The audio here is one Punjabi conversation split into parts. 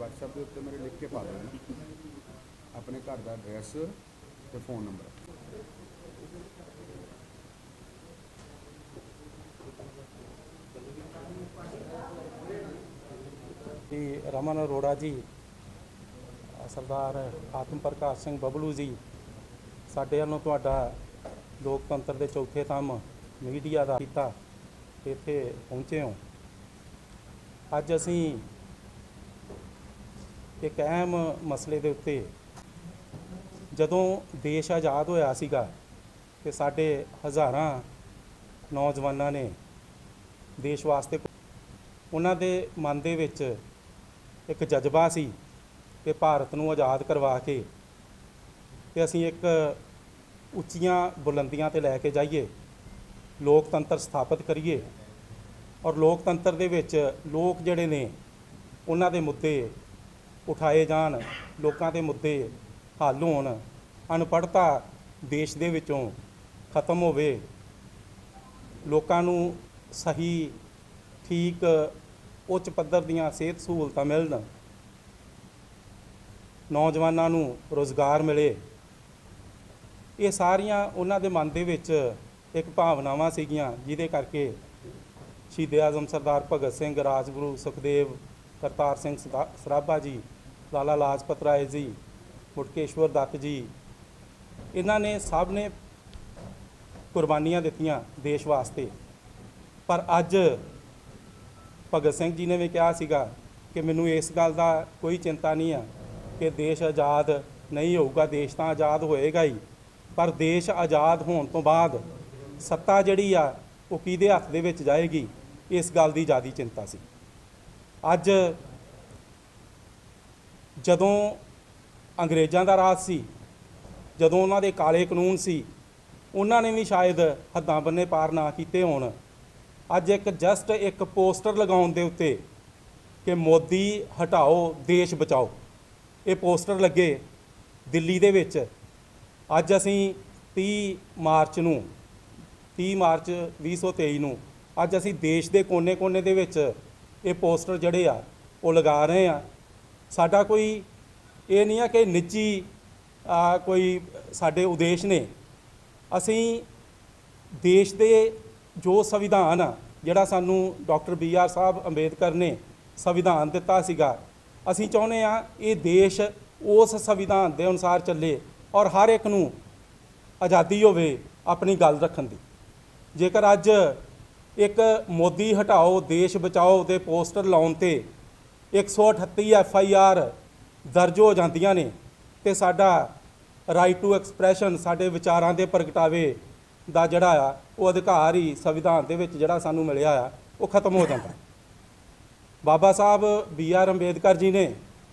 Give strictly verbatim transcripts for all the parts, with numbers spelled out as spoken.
WhatsApp के उत्ते मेरे लिख के पा देना अपने घर का एड्रैस तो फोन नंबर। जी रमन अरोड़ा जी, सरदार आत्म प्रकाश सिंह बबलू जी, साडे वालों तुहाडा लोकतंत्र के चौथे थंम मीडिया का किता इत्थे पहुँचे हो। अज असीं एक अहम मसले के उत्ते जदों देश आज़ाद होया सीगा ते साडे हज़ारां नौजवानां ने देश वास्ते उन्हां दे मन दे विच एक जज्बा सी कि भारत नूं आज़ाद करवा के ते असीं एक उच्चियां बुलंदियां ते लैके जाइए, लोकतंत्र स्थापित करिए और लोकतंत्र दे विच लोक जिहड़े ने उन्हां दे मुद्दे उठाए जान, लोकां दे मुद्दे हल होण, अनपढ़ता देश दे विचों खत्म होवे, लोकां नूं सही ठीक उच्च पद्धर दीयां सेहत सहूलतां मिलण, नौजवानां नूं रोज़गार मिले। ये सारियां उन्हां दे मन दे विच एक भावनावां सीगियां जिहदे करके शहीद आज़म सरदार भगत सिंह, राजगुरू सुखदेव, करतार सिंह सराभा जी, लाला लाजपत राय जी, मुटकेश्वर दत्त जी, इन्हां ने सब ने कुर्बानियां दित्तियां देश वास्ते। पर अज भगत सिंह जी ने भी कहा सीगा कि मैनू इस गल का कोई चिंता नहीं है कि देश आज़ाद नहीं होगा, देश तो आज़ाद होएगा ही, पर देश आज़ाद होने तो बाद सत्ता जिहड़ी आ वो किहदे हत्थ दे विच जाएगी, इस गल की ज़्यादा चिंता सी। अज जदों अंग्रेज़ां दा राज सी, जदों उन्हां दे काले कानून सी, उन्हां ने भी शायद हद्दां बन्ने पार ना कीते होण। अज एक जस्ट एक पोस्टर लगाउण दे उत्ते कि मोदी हटाओ देश बचाओ, ये पोस्टर लगे दिल्ली दे विच। अज असीं तीह मार्च नूं तीह मार्च भी सौ तेई नूं अज असीं देश के कोने कोने दे विच ये पोस्टर जिहड़े आ वो लगा रहे हैं। साडा कोई ये नहीं है कि निजी आ, कोई साडे उद्देश ने, असीं देश दे जो संविधान आ जिहड़ा सानू डॉक्टर बी आर साहब अंबेडकर ने संविधान दिता सीगा, असीं चाहुंदे आ ये देश उस संविधान के अनुसार चले और हर एक नूं आज़ादी होवे अपनी गल रखण दी। जेकर अज एक मोदी हटाओ देश बचाओ दे पोस्टर लाउण ते एक सौ अठत्ती एफ आई आर दर्ज हो जांदियां ने ते साडा राइट टू एक्सप्रैशन, साडे विचारां दे प्रगटावे दा जिहड़ा आ वो अधिकार ही संविधान दे विच जिहड़ा सानू मिलिया आ वो खत्म हो जाता। बाबा साहब बी आर अंबेडकर जी ने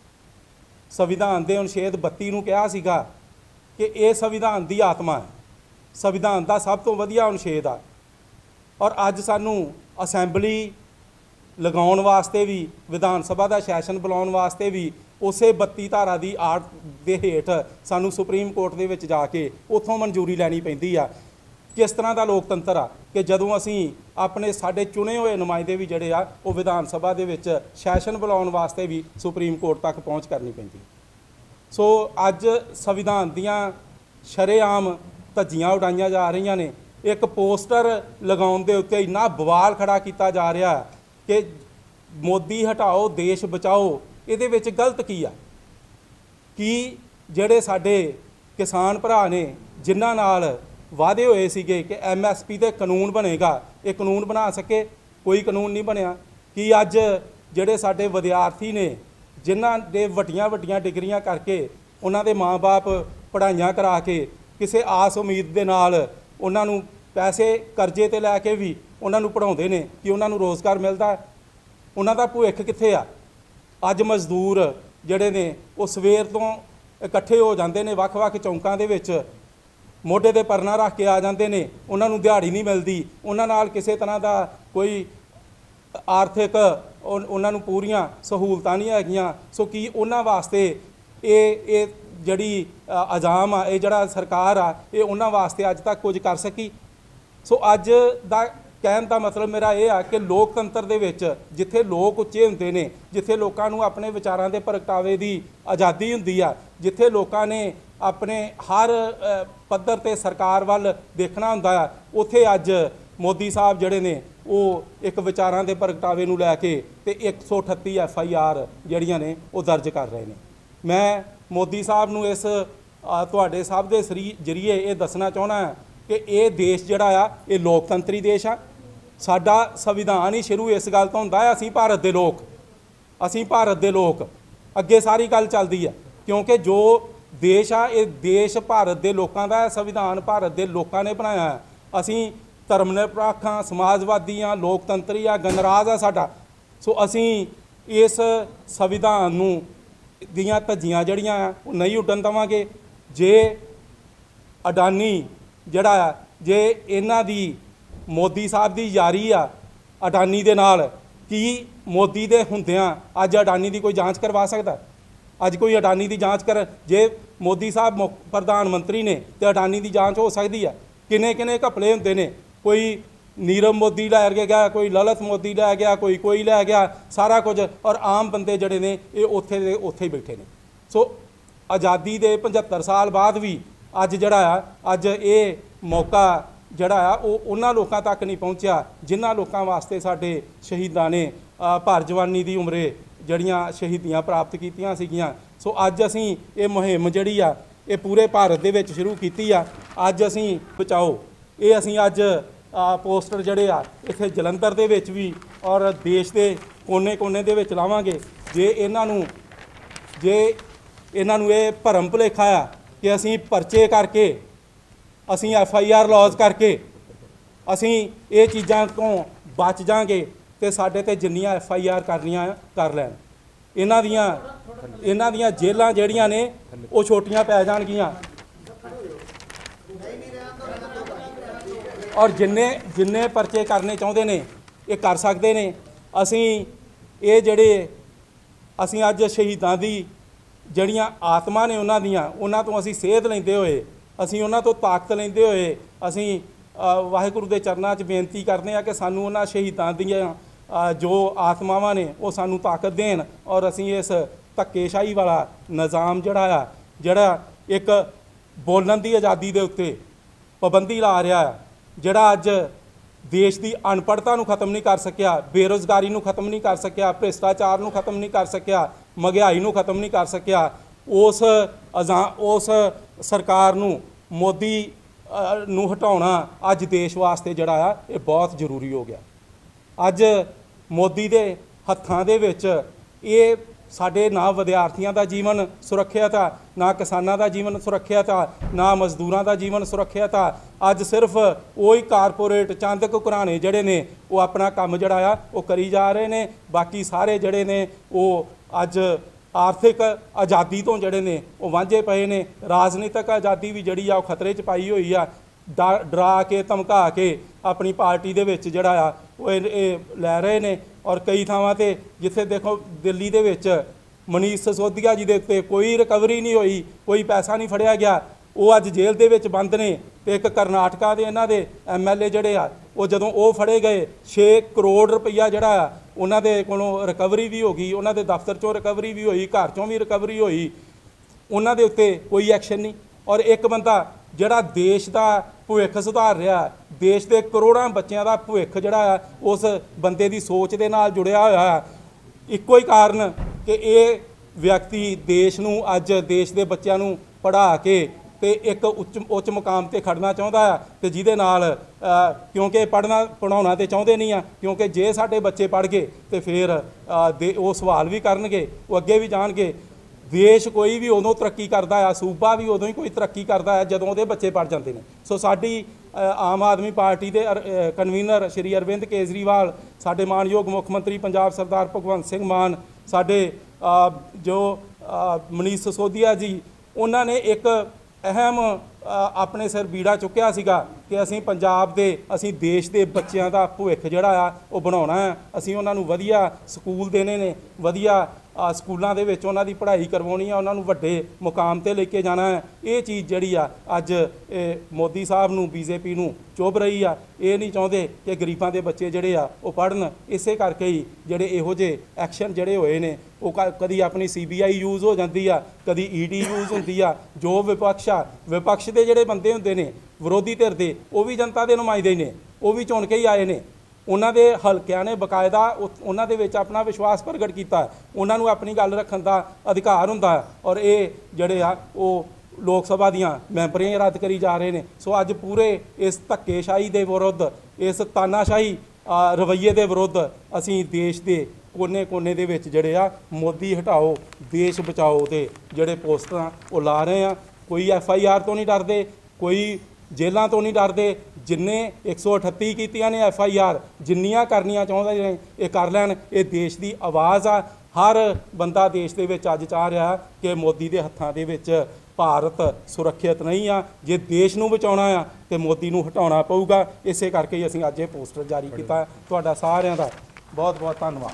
संविधान के अनुच्छेद बत्ती नूं कहा सीगा कि ये संविधान की आत्मा है, संविधान का सब तो वधिया अनुच्छेद आ। और अज सानू असैंबली लगाउण वास्ते भी, विधान सभा का सैशन बुलाउण वास्ते भी उस बत्ती धारा की आड़ के हेठ सानू सुप्रीम कोर्ट के विच जाके उत्थों मंजूरी लैनी पैंदी आ। किस तरह का लोकतंत्र आ कि जदों असीं अपने साडे चुने हुए नुमाइंदे भी जिहड़े आ वो विधान सभा दे विच सैशन बुलाउण वास्ते भी सुप्रीम कोर्ट तक पहुँच करनी पैंदी। सो अज संविधान दीयां शरेआम धज्जियां उड़ाईयां जा रही ने। एक पोस्टर लगाउण दे उत्ते इन्ना बवाल खड़ा किया जा रहा कि मोदी हटाओ देश बचाओ, इहदे विच गलत की आ कि जिहड़े साडे किसान भरा ने जिन्हां नाल वादे होए सीगे कि एम एस पी दे कानून बनेगा, ये कानून बना सके, कोई कानून नहीं बनया। कि अज जिहड़े साडे विद्यार्थी ने जिन्हां दे वड्डियां वड्डियां डिग्रियां करके उन्हां दे माँ बाप पढ़ाइयां करा के किसी आस उम्मीद दे नाल उन्हां नूं पैसे करजे ते लैके भी उन्हां नूं पढ़ाउंदे ने कि उन्हां नूं रोज़गार मिलदा, उन्हां दा भविख कित्थे आ। अज मजदूर जिहड़े ने वो सवेर तो इकट्ठे हो जाते हैं वख वख चौंकां दे विच, मोढे ते परना रख के आ जाते हैं, उन्हां नूं दिहाड़ी नहीं मिलती, उन्हां नाल किसी तरह का कोई आर्थिक उन्हां नूं पूरियां सहूलतां नहीं हैगियां। सो कि उन्हां वास्ते ये ये जिहड़ी अजाम आ, ये जिहड़ा सरकार आ, ये उन्हां वास्ते अज तक कुछ कर सकी। सो अज दा ਕਹਿਣ ਦਾ ਮਤਲਬ ਮੇਰਾ ਇਹ ਆ ਕਿ ਲੋਕਤੰਤਰ ਦੇ ਵਿੱਚ ਜਿੱਥੇ ਲੋਕ ਉੱਚੇ ਹੁੰਦੇ ਨੇ, ਜਿੱਥੇ ਲੋਕਾਂ ਨੂੰ ਆਪਣੇ ਵਿਚਾਰਾਂ ਦੇ ਪ੍ਰਗਟਾਵੇ ਦੀ ਆਜ਼ਾਦੀ ਹੁੰਦੀ ਆ, ਜਿੱਥੇ ਲੋਕਾਂ ਨੇ ਆਪਣੇ ਹਰ ਅ, ਪੱਧਰ ਤੇ ਸਰਕਾਰ ਵੱਲ ਦੇਖਣਾ ਹੁੰਦਾ ਆ, ਉੱਥੇ ਅੱਜ ਮੋਦੀ ਸਾਹਿਬ ਜਿਹੜੇ ਨੇ ਉਹ ਇੱਕ ਵਿਚਾਰਾਂ ਦੇ ਪ੍ਰਗਟਾਵੇ ਨੂੰ ਲੈ ਕੇ ਤੇ ਇੱਕ ਸੌ ਅਠੱਤੀ ਐਫ ਆਈ ਆਰ ਜਿਹੜੀਆਂ ਨੇ ਉਹ ਦਰਜ ਕਰ ਰਹੇ ਨੇ। ਮੈਂ ਮੋਦੀ ਸਾਹਿਬ ਨੂੰ ਇਸ ਅ, ਤੁਹਾਡੇ ਸਭ ਦੇ ਸਰੀ ਜਰੀਏ ਇਹ ਦੱਸਣਾ ਚਾਹੁੰਦਾ ਕਿ ਇਹ ਦੇਸ਼ ਜਿਹੜਾ ਆ ਇਹ ਲੋਕਤੰਤਰੀ ਦੇਸ਼ ਆ। ਸਾਡਾ ਸੰਵਿਧਾਨ ਹੀ ਸ਼ੁਰੂ ਇਸ ਗੱਲ ਤੋਂ ਹੁੰਦਾ ਹੈ, ਅਸੀਂ ਭਾਰਤ ਦੇ ਲੋਕ ਅਸੀਂ ਭਾਰਤ ਦੇ ਲੋਕ ਅੱਗੇ ਸਾਰੀ ਗੱਲ ਚੱਲਦੀ ਹੈ, ਕਿਉਂਕਿ ਜੋ ਦੇਸ਼ ਆ ਇਹ ਦੇਸ਼ ਭਾਰਤ ਦੇ ਲੋਕਾਂ ਦਾ ਹੈ, ਸੰਵਿਧਾਨ ਭਾਰਤ ਦੇ ਲੋਕਾਂ ਨੇ ਬਣਾਇਆ ਹੈ। ਅਸੀਂ ਧਰਮ ਨਿਰਪੱਖ ਹਾਂ, ਸਮਾਜਵਾਦੀ ਹਾਂ, ਲੋਕਤੰਤਰੀ ਆ, ਗਣਰਾਜ ਆ ਸਾਡਾ। ਸੋ ਅਸੀਂ ਇਸ ਸੰਵਿਧਾਨ ਨੂੰ ਦੀਆਂ ਧੱਜੀਆਂ ਜਿਹੜੀਆਂ ਆ ਉਹ ਨਹੀਂ ਉੱਡਣ ਦੇਵਾਂਗੇ। ਜੇ ਅਡਾਨੀ ਜਿਹੜਾ ਆ, ਜੇ ਇਹਨਾਂ ਦੀ ਮੋਦੀ ਸਾਹਿਬ ਦੀ ਯਾਰੀ ਆ ਅਡਾਨੀ ਦੇ ਨਾਲ, ਕੀ ਮੋਦੀ ਦੇ ਹੁੰਦਿਆਂ ਅੱਜ ਅਡਾਨੀ ਦੀ ਕੋਈ ਜਾਂਚ ਕਰਵਾ ਸਕਦਾ? ਅੱਜ ਕੋਈ ਅਡਾਨੀ ਦੀ ਜਾਂਚ ਕਰ, ਜੇ ਮੋਦੀ ਸਾਹਿਬ ਮੁੱਖ ਪ੍ਰਧਾਨ ਮੰਤਰੀ ਨੇ ਤੇ ਅਡਾਨੀ ਦੀ ਜਾਂਚ ਹੋ ਸਕਦੀ ਆ। ਕਿੰਨੇ ਕਿੰਨੇ ਘਪਲੇ ਹੁੰਦੇ ਨੇ, ਕੋਈ ਨੀਰਵ ਮੋਦੀ ਲੈ ਕੇ ਗਿਆ, ਕੋਈ ਲਲਿਤ ਮੋਦੀ ਲੈ ਗਿਆ, ਕੋਈ ਕੋਈ ਲੈ ਗਿਆ, ਸਾਰਾ ਕੁਝ। ਔਰ ਆਮ ਬੰਦੇ ਜਿਹੜੇ ਨੇ ਇਹ ਉੱਥੇ ਦੇ ਉੱਥੇ ਹੀ ਬੈਠੇ ਨੇ। ਸੋ ਆਜ਼ਾਦੀ ਦੇ ਪਝੱਤਰ ਸਾਲ ਬਾਅਦ ਵੀ ਅੱਜ ਜਿਹੜਾ ਆ ਅੱਜ ਇਹ ਮੌਕਾ ਜਿਹੜਾ ਆ ਉਹ ਉਹਨਾਂ ਲੋਕਾਂ ਤੱਕ ਨਹੀਂ ਪਹੁੰਚਿਆ ਜਿਨ੍ਹਾਂ ਲੋਕਾਂ ਵਾਸਤੇ ਸਾਡੇ ਸ਼ਹੀਦਾਂ ਨੇ ਭਰ ਜਵਾਨੀ ਦੀ ਉਮਰੇ ਜਿਹੜੀਆਂ ਸ਼ਹੀਦੀਆਂ ਪ੍ਰਾਪਤ ਕੀਤੀਆਂ ਸੀਗੀਆਂ। ਸੋ ਅੱਜ ਅਸੀਂ ਇਹ ਮੁਹਿੰਮ ਜਿਹੜੀ ਆ ਇਹ ਪੂਰੇ ਭਾਰਤ ਦੇ ਵਿੱਚ ਸ਼ੁਰੂ ਕੀਤੀ ਆ। ਅੱਜ ਅਸੀਂ ਬਚਾਓ, ਇਹ ਅਸੀਂ ਅੱਜ ਪੋਸਟਰ ਜਿਹੜੇ ਆ ਇੱਥੇ ਜਲੰਧਰ ਦੇ ਵਿੱਚ ਵੀ ਔਰ ਦੇਸ਼ ਦੇ ਕੋਨੇ-ਕੋਨੇ ਦੇ ਵਿੱਚ ਲਾਵਾਂਗੇ। ਜੇ ਇਹਨਾਂ ਨੂੰ ਜੇ ਇਹਨਾਂ ਨੂੰ ਇਹ ਭਰਮ ਭੁਲੇਖਾ ਆ ਕਿ ਅਸੀਂ ਪਰਚੇ ਕਰਕੇ, ਅਸੀਂ ਐਫ ਆਈ ਆਰ ਲੌਜ ਕਰਕੇ ਅਸੀਂ ਇਹ ਚੀਜ਼ਾਂ ਤੋਂ ਬਚ ਜਾਾਂਗੇ ਤੇ ਸਾਡੇ ਤੇ ਜਿੰਨੀਆਂ ਐਫ ਆਈ ਆਰ ਕਰਨੀਆਂ ਕਰ ਲੈਣ। ਇਹਨਾਂ ਦੀਆਂ ਇਹਨਾਂ ਦੀਆਂ ਜੇਲ੍ਹਾਂ ਜਿਹੜੀਆਂ ਨੇ ਉਹ ਛੋਟੀਆਂ ਪੈ ਜਾਣਗੀਆਂ। ਔਰ ਜਿੰਨੇ ਜਿੰਨੇ ਪਰਚੇ ਕਰਨੇ ਚਾਹੁੰਦੇ ਨੇ ਇਹ ਕਰ ਸਕਦੇ ਨੇ। ਅਸੀਂ ਇਹ ਜਿਹੜੇ ਅਸੀਂ ਅੱਜ ਸ਼ਹੀਦਾਂ ਦੀ ਜਿਹੜੀਆਂ ਆਤਮਾ ਨੇ ਉਹਨਾਂ ਦੀਆਂ ਉਹਨਾਂ ਤੋਂ ਅਸੀਂ ਸੇਧ ਲੈਂਦੇ ਹੋਏ, ਅਸੀਂ ਉਹਨਾਂ ਤੋਂ ਤਾਕਤ ਲੈਂਦੇ ਹੋਏ ਅਸੀਂ ਵਾਹਿਗੁਰੂ ਦੇ ਚਰਨਾਂ 'ਚ ਬੇਨਤੀ ਕਰਦੇ ਹਾਂ ਕਿ ਸਾਨੂੰ ਉਹਨਾਂ ਸ਼ਹੀਦਾਂ ਦੀਆਂ ਜੋ ਆਤਮਾਵਾਂ ਨੇ ਉਹ ਸਾਨੂੰ ਤਾਕਤ ਦੇਣ ਔਰ ਅਸੀਂ ਇਸ ਧੱਕੇਸ਼ਾਹੀ ਵਾਲਾ ਨਿਜ਼ਾਮ ਜਿਹੜਾ ਆ, ਜਿਹੜਾ ਇੱਕ ਬੋਲਣ ਦੀ ਆਜ਼ਾਦੀ ਦੇ ਉੱਤੇ ਪਾਬੰਦੀ ਲਾ ਰਿਹਾ ਆ, ਜਿਹੜਾ ਅੱਜ ਦੇਸ਼ ਦੀ ਅਨਪੜ੍ਹਤਾ ਨੂੰ ਖਤਮ ਨਹੀਂ ਕਰ ਸਕਿਆ, ਬੇਰੁਜ਼ਗਾਰੀ ਨੂੰ ਖਤਮ ਨਹੀਂ ਕਰ ਸਕਿਆ, ਭ੍ਰਿਸ਼ਟਾਚਾਰ ਨੂੰ ਖਤਮ ਨਹੀਂ ਕਰ ਸਕਿਆ, ਮਹਿੰਗਾਈ ਨੂੰ ਖਤਮ ਨਹੀਂ ਕਰ ਸਕਿਆ, ਉਸ ਅਜ਼ਾ ਉਸ ਸਰਕਾਰ ਨੂੰ ਮੋਦੀ ਨੂੰ ਹਟਾਉਣਾ ਅੱਜ ਦੇਸ਼ ਵਾਸਤੇ ਜਿਹੜਾ ਆ ਇਹ ਬਹੁਤ ਜ਼ਰੂਰੀ ਹੋ ਗਿਆ। ਅੱਜ ਮੋਦੀ ਦੇ ਹੱਥਾਂ ਦੇ ਵਿੱਚ ਇਹ ਸਾਡੇ ਨਾ ਵਿਦਿਆਰਥੀਆਂ ਦਾ ਜੀਵਨ ਸੁਰੱਖਿਅਤ ਆ, ਨਾ ਕਿਸਾਨਾਂ ਦਾ ਜੀਵਨ ਸੁਰੱਖਿਅਤ ਆ, ਨਾ ਮਜ਼ਦੂਰਾਂ ਦਾ ਜੀਵਨ ਸੁਰੱਖਿਅਤ ਆ। ਅੱਜ ਸਿਰਫ ਉਹੀ ਕਾਰਪੋਰੇਟ ਚੰਦ ਕੁ ਘਰਾਣੇ ਜਿਹੜੇ ਨੇ ਉਹ ਆਪਣਾ ਕੰਮ ਜਿਹੜਾ ਆ ਉਹ ਕਰੀ ਜਾ ਰਹੇ ਨੇ। ਬਾਕੀ ਸਾਰੇ ਜਿਹੜੇ ਨੇ ਉਹ ਅੱਜ ਆਰਥਿਕ ਆਜ਼ਾਦੀ ਤੋਂ ਜਿਹੜੇ ਨੇ ਉਹ ਵਾਂਝੇ ਪਏ ਨੇ। ਰਾਜਨੀਤਿਕ ਆਜ਼ਾਦੀ ਵੀ ਜਿਹੜੀ ਆ ਉਹ ਖਤਰੇ 'ਚ ਪਾਈ ਹੋਈ ਆ। ਡਰਾ ਕੇ ਧਮਕਾ ਕੇ ਆਪਣੀ ਪਾਰਟੀ ਦੇ ਵਿੱਚ ਜਿਹੜਾ ਆ ਉਹ ਇਹ ਲੈ ਰਹੇ ਨੇ। ਔਰ ਕਈ ਥਾਵਾਂ 'ਤੇ ਜਿੱਥੇ ਦੇਖੋ ਦਿੱਲੀ ਦੇ ਵਿੱਚ ਮਨੀਸ਼ ਸਿਸੋਦੀਆ ਜੀ ਦੇ ਉੱਤੇ ਕੋਈ ਰਿਕਵਰੀ ਨਹੀਂ ਹੋਈ, ਕੋਈ ਪੈਸਾ ਨਹੀਂ ਫੜਿਆ ਗਿਆ, ਉਹ ਅੱਜ ਜੇਲ੍ਹ ਦੇ ਵਿੱਚ ਬੰਦ ਨੇ। ਤੇ ਇੱਕ ਕਰਨਾਟਕਾ ਦੇ ਇਹਨਾਂ ਦੇ ਐਮ ਐਲ ਏ ਜਿਹੜੇ ਆ ਉਹ ਜਦੋਂ ਉਹ ਫੜੇ ਗਏ ਛੇ ਕਰੋੜ ਰੁਪਈਆ ਜਿਹੜਾ ਆ ਉਹਨਾਂ ਦੇ ਕੋਲੋਂ ਰਿਕਵਰੀ ਵੀ ਹੋ ਗਈ, ਉਹਨਾਂ ਦੇ ਦਫ਼ਤਰ 'ਚੋਂ ਰਿਕਵਰੀ ਵੀ ਹੋਈ, ਘਰ 'ਚੋਂ ਵੀ ਰਿਕਵਰੀ ਹੋਈ, ਉਹਨਾਂ ਦੇ ਉੱਤੇ ਕੋਈ ਐਕਸ਼ਨ ਨਹੀਂ। ਔਰ ਇੱਕ ਬੰਦਾ ਜਿਹੜਾ ਦੇਸ਼ ਦਾ ਭਵਿੱਖ ਸੁਧਾਰ ਰਿਹਾ, ਦੇਸ਼ ਦੇ ਕਰੋੜਾਂ ਬੱਚਿਆਂ ਦਾ ਭਵਿੱਖ ਜਿਹੜਾ ਆ ਉਸ ਬੰਦੇ ਦੀ ਸੋਚ ਦੇ ਨਾਲ ਜੁੜਿਆ ਹੋਇਆ। ਇੱਕੋ ਹੀ ਕਾਰਨ ਕਿ ਇਹ ਵਿਅਕਤੀ ਦੇਸ਼ ਨੂੰ ਅੱਜ ਦੇਸ਼ ਦੇ ਬੱਚਿਆਂ ਨੂੰ ਪੜ੍ਹਾ ਕੇ ਤੇ ਇੱਕ ਉੱਚ ਉੱਚ ਮੁਕਾਮ 'ਤੇ ਖੜਨਾ ਚਾਹੁੰਦਾ ਆ ਤੇ ਜਿਹਦੇ ਨਾਲ ਕਿਉਂਕਿ ਪੜ੍ਹਨਾ ਪੜ੍ਹਾਉਣਾ ਤਾਂ ਚਾਹੁੰਦੇ ਨਹੀਂ ਆ, ਕਿਉਂਕਿ ਜੇ ਸਾਡੇ ਬੱਚੇ ਪੜ੍ਹ ਗਏ ਤੇ ਫਿਰ ਦੇ ਉਹ ਸਵਾਲ ਵੀ ਕਰਨਗੇ, ਉਹ ਅੱਗੇ ਵੀ ਜਾਣਗੇ। ਦੇਸ਼ ਕੋਈ ਵੀ ਉਦੋਂ ਤਰੱਕੀ ਕਰਦਾ ਆ, ਸੂਬਾ ਵੀ ਉਦੋਂ ਹੀ ਕੋਈ ਤਰੱਕੀ ਕਰਦਾ ਹੈ ਜਦੋਂ ਉਹਦੇ ਬੱਚੇ ਪੜ੍ਹ ਜਾਂਦੇ ਨੇ। ਸੋ ਸਾਡੀ ਆਮ ਆਦਮੀ ਪਾਰਟੀ ਦੇ ਕਨਵੀਨਰ ਸ਼੍ਰੀ ਅਰਵਿੰਦ ਕੇਜਰੀਵਾਲ, ਸਾਡੇ ਮਾਣਯੋਗ ਮੁੱਖ ਮੰਤਰੀ ਪੰਜਾਬ ਸਰਦਾਰ ਭਗਵੰਤ ਸਿੰਘ ਮਾਨ, ਸਾਡੇ ਜੋ ਮਨੀਸ਼ ਸਿਸੋਦੀਆ ਜੀ, ਉਹਨਾਂ ਨੇ ਇੱਕ ਅਹਿਮ ਆਪਣੇ ਸਿਰ ਬੀੜਾ ਚੁੱਕਿਆ ਸੀਗਾ ਕਿ ਅਸੀਂ ਪੰਜਾਬ ਦੇ ਅਸੀਂ ਦੇਸ਼ ਦੇ ਬੱਚਿਆਂ ਦਾ ਭਵਿੱਖ ਜਿਹੜਾ ਆ ਉਹ ਬਣਾਉਣਾ ਹੈ। ਅਸੀਂ ਉਹਨਾਂ ਨੂੰ ਵਧੀਆ ਸਕੂਲ ਦੇਣੇ ਨੇ, ਵਧੀਆ ਆ ਸਕੂਲਾਂ ਦੇ ਵਿੱਚ ਉਹਨਾਂ ਦੀ ਪੜ੍ਹਾਈ ਕਰਵਾਉਣੀ ਆ, ਉਹਨਾਂ ਨੂੰ ਵੱਡੇ ਮੁਕਾਮ ਤੇ ਲੈ ਕੇ ਜਾਣਾ ਹੈ। ਇਹ ਚੀਜ਼ ਜਿਹੜੀ ਆ ਅੱਜ ਇਹ ਮੋਦੀ ਸਾਹਿਬ ਨੂੰ ਬੀਜੇਪੀ ਨੂੰ ਚੁੱਭ ਰਹੀ ਆ। ਇਹ ਨਹੀਂ ਚਾਹੁੰਦੇ ਕਿ ਗਰੀਬਾਂ ਦੇ ਬੱਚੇ ਜਿਹੜੇ ਆ ਉਹ ਪੜ੍ਹਨ। ਇਸੇ ਕਰਕੇ ਹੀ ਜਿਹੜੇ ਇਹੋ ਜਿਹੇ ਐਕਸ਼ਨ ਜਿਹੜੇ ਹੋਏ ਨੇ ਉਹ ਕ- ਕਦੀ ਆਪਣੀ ਸੀ ਬੀ ਆਈ ਯੂਜ਼ ਹੋ ਜਾਂਦੀ ਆ, ਕਦੀ ਈ ਡੀ ਯੂਜ਼ ਹੁੰਦੀ ਆ। ਜੋ ਵਿਪਕਸ਼ ਆ, ਵਿਪਕਸ਼ ਦੇ ਜਿਹੜੇ ਬੰਦੇ ਹੁੰਦੇ ਨੇ ਵਿਰੋਧੀ ਧਿਰ ਦੇ, ਉਹ ਵੀ ਜਨਤਾ ਦੇ ਨੁਮਾਇੰਦੇ ਨੇ, ਉਹ ਵੀ ਚੁਣ ਕੇ ਹੀ ਆਏ ਨੇ। ਉਹਨਾਂ ਦੇ ਹਲਕਿਆਂ ਨੇ ਬਕਾਇਦਾ ਉ- ਉਹਨਾਂ ਦੇ ਵਿੱਚ ਆਪਣਾ ਵਿਸ਼ਵਾਸ ਪ੍ਰਗਟ ਕੀਤਾ। ਉਹਨਾਂ ਨੂੰ ਆਪਣੀ ਗੱਲ ਰੱਖਣ ਦਾ ਅਧਿਕਾਰ ਹੁੰਦਾ ਹੈ ਔਰ ਇਹ ਜਿਹੜੇ ਆ ਉਹ ਲੋਕ ਸਭਾ ਦੀਆਂ ਮੈਂਬਰੀਆਂ ਰੱਦ ਕਰੀ ਜਾ ਰਹੇ ਨੇ। ਸੋ ਅੱਜ ਪੂਰੇ ਇਸ ਧੱਕੇਸ਼ਾਹੀ ਦੇ ਵਿਰੁੱਧ, ਇਸ ਤਾਨਾਸ਼ਾਹੀ ਅ, ਰਵੱਈਏ ਦੇ ਵਿਰੁੱਧ ਅਸੀਂ ਦੇਸ਼ ਦੇ ਕੋਨੇ-ਕੋਨੇ ਦੇ ਵਿੱਚ ਜਿਹੜੇ ਆ ਮੋਦੀ ਹਟਾਓ ਦੇਸ਼ ਬਚਾਓ ਦੇ ਜਿਹੜੇ ਪੋਸਟਰਾਂ ਉਹ ਲਾ ਰਹੇ ਆ। ਕੋਈ ਐਫ ਆਈ ਆਰ ਤੋਂ ਨਹੀਂ ਡਰਦੇ, ਕੋਈ ਜੇਲ੍ਹਾਂ ਤੋਂ ਨਹੀਂ ਡਰਦੇ। ਜਿੰਨੇ ਇੱਕ ਸੌ ਅਠੱਤੀ ਕੀਤੀਆਂ ਨੇ ਐਫ ਆਈ ਆਰ, ਜਿੰਨੀਆਂ ਕਰਨੀਆਂ ਚਾਹੁੰਦੇ ਨੇ ਇਹ ਕਰ ਲੈਣ। ਇਹ ਦੇਸ਼ ਦੀ ਆਵਾਜ਼ ਆ। ਹਰ ਬੰਦਾ ਦੇਸ਼ ਦੇ ਵਿੱਚ ਅੱਜ ਚਾਹ ਰਿਹਾ ਕਿ ਮੋਦੀ ਦੇ ਹੱਥਾਂ ਦੇ ਵਿੱਚ ਭਾਰਤ ਸੁਰੱਖਿਅਤ ਨਹੀਂ ਆ। ਜੇ ਦੇਸ਼ ਨੂੰ ਬਚਾਉਣਾ ਆ ਤੇ ਮੋਦੀ ਨੂੰ ਹਟਾਉਣਾ ਪਊਗਾ। ਇਸੇ ਕਰਕੇ ਹੀ ਅਸੀਂ ਅੱਜ ਇਹ ਪੋਸਟਰ ਜਾਰੀ ਕੀਤਾ। ਤੁਹਾਡਾ ਸਾਰਿਆਂ ਦਾ ਬਹੁਤ ਬਹੁਤ ਧੰਨਵਾਦ।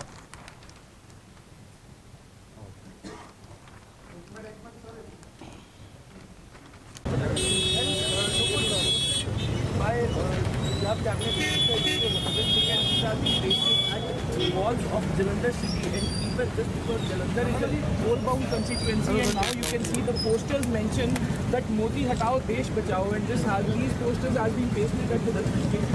Punjab cabinet minister U K Mohammed Singh, and these are the places at walls of Jalandhar city, and even just because Jalandhar is a coal-bound constituency, and now you can see the posters mention that Modi Hatao Desh Bachao, and this has, these posters are being pasted at the